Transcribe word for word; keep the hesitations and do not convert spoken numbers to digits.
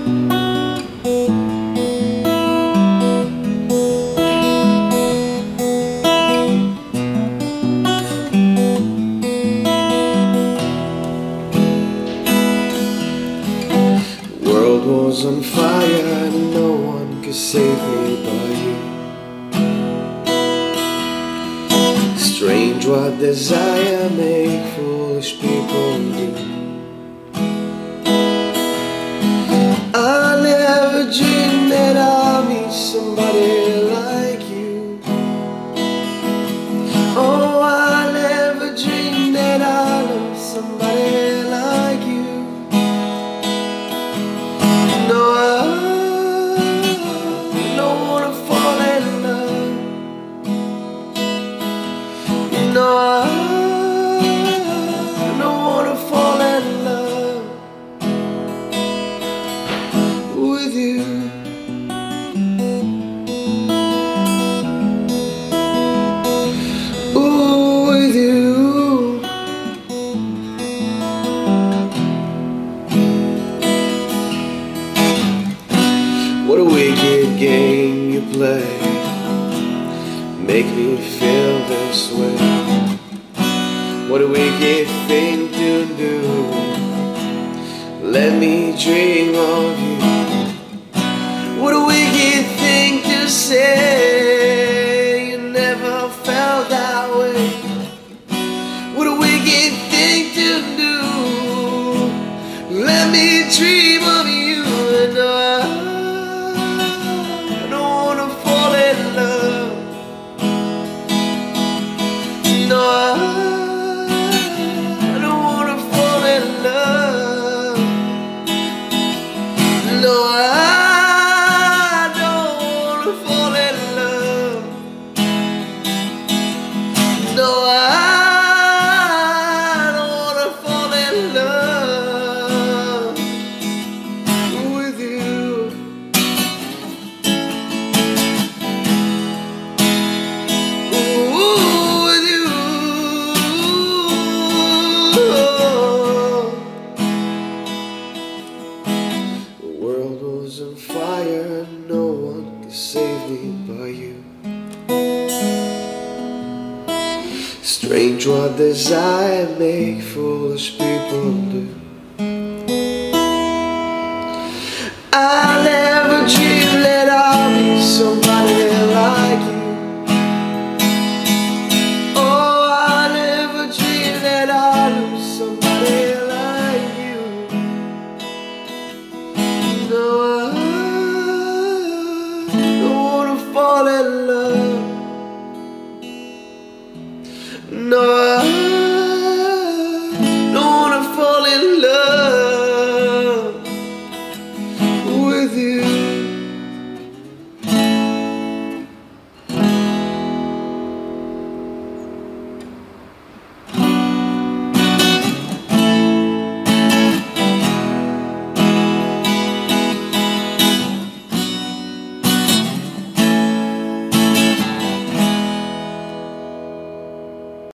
World was on fire and no one could save me but you. Strange what desire make foolish people do. I never dreamed that I'll meet somebody like you. Oh, I never dreamed that I'll love somebody like you. No, I don't wanna fall in love. No, I don't wanna fall in love with you. Ooh, with you. What a wicked game you play, make me feel this way. What a wicked thing to do, let me dream of you. What a wicked thing to say, you never felt that way. What a wicked thing to do, let me dream of you. And I don't wanna fall in love. No, I don't wanna fall in love. No, I don't wanna fall in love. No, I don't wanna fall in love with you. Ooh, with you. The world was on fire, no one could save me but you. Strange what desire make foolish people do. I never dreamed that I'll be somebody like you. Oh, I never dreamed that I'll lose somebody like you. No, I don't wanna fall in love. No,